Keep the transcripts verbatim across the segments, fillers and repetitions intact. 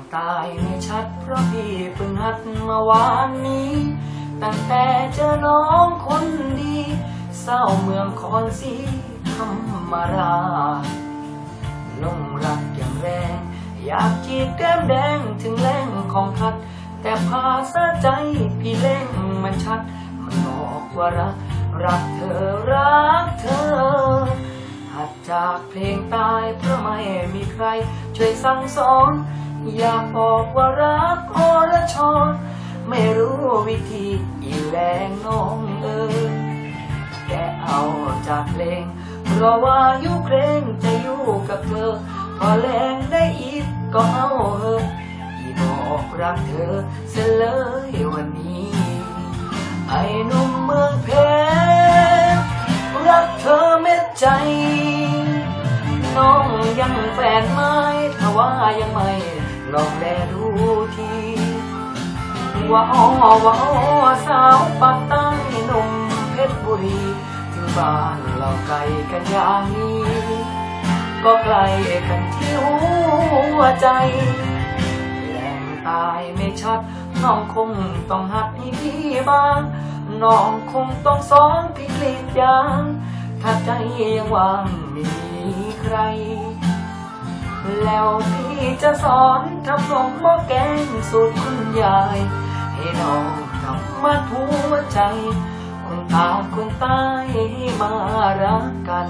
ตายไม่ชัดเพราะพี่เพิ่งหัดเมื่อวานนี้ตั้งแต่เจอน้องคนดีเศร้าเมืองคอนสีธรรมราชลงรักอย่างแรงอยากจีบแก้มแดงถึงแรงของพัดแต่ภาษาใจพี่เล่งมันชัดมันบอกว่ารักรักเธอรักเธอหัดจากเพลงตายเพราะไม่มีใครช่วยสั่งสอนอยากบอกว่ารักอรชรไม่รู้วิธีอีแรงน้องเอ๋ยแกเอาจากเพลงเพราะว่าอยู่เพลงจะอยู่กับเธอพอแรงได้อีกก็เอาเถอะอีบอกรักเธอเสียเลยวันนี้ไอ้หนุ่มเมืองเพชรรักเธอเม็ดใจน้องยังแฟนไหมถ้าว่ายังไม่ลองแลดูทีว่าอ้อว่าอ้อสาวปากใต้หนุ่มเพชรบุรีถึงบ้านเราไกลกันอย่างนี้ก็ไกลกันที่หัวใจแหล่งตายไม่ชัดน้องคงต้องหัดให้พี่บ้างน้องคงต้องสอนพี่กรีดยางถ้าใจยังว่างไม่มีใครแล้วพี่จะสอนทำนมหม้อแกงสูตรคุณยายให้น้องทำมัดหัวใจคนตาคนตายให้มารักกัน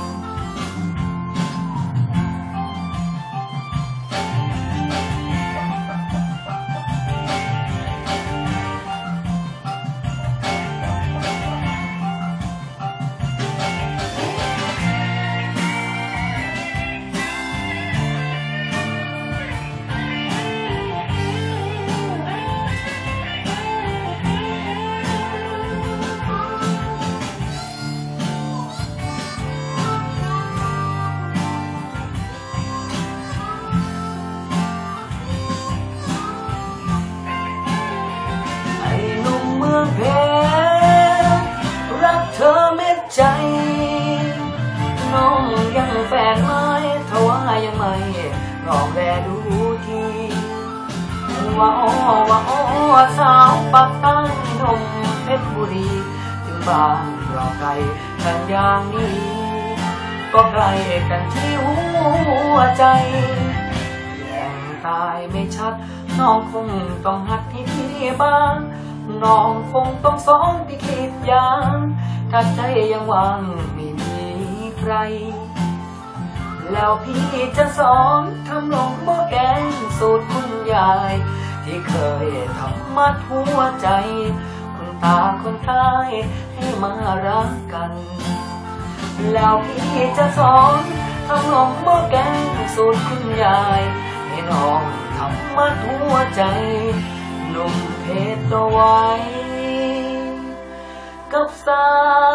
เพชรรักเธอเม็ดใจน้องยังแฟนไหมถ้าว่ายังไม่ลองแลดูทีว่าอ้อว่าอ้อสาวปากใต้หนุ่มเพชรบุรีถึงบ้านเราไกลกันอย่างนี้ก็ไกลกันที่หัวใจแหล่งตายไม่ชัดน้องคงต้องหัดให้พี่บ้างน้องคงต้องสอนพี่กรีดยางถ้าใจยังว่างไม่มีใครแล้วพี่จะสอนทำลงหม้อแกงสูตรคุณยายที่เคยทำมัดหัวใจคนตาคนตายให้มารักกันแล้วพี่จะสอนทำลงหม้อแกงสูตรคุณยายให้น้องทำมัดหัวใจหนุ่มเพชรตัวไว้กับสาว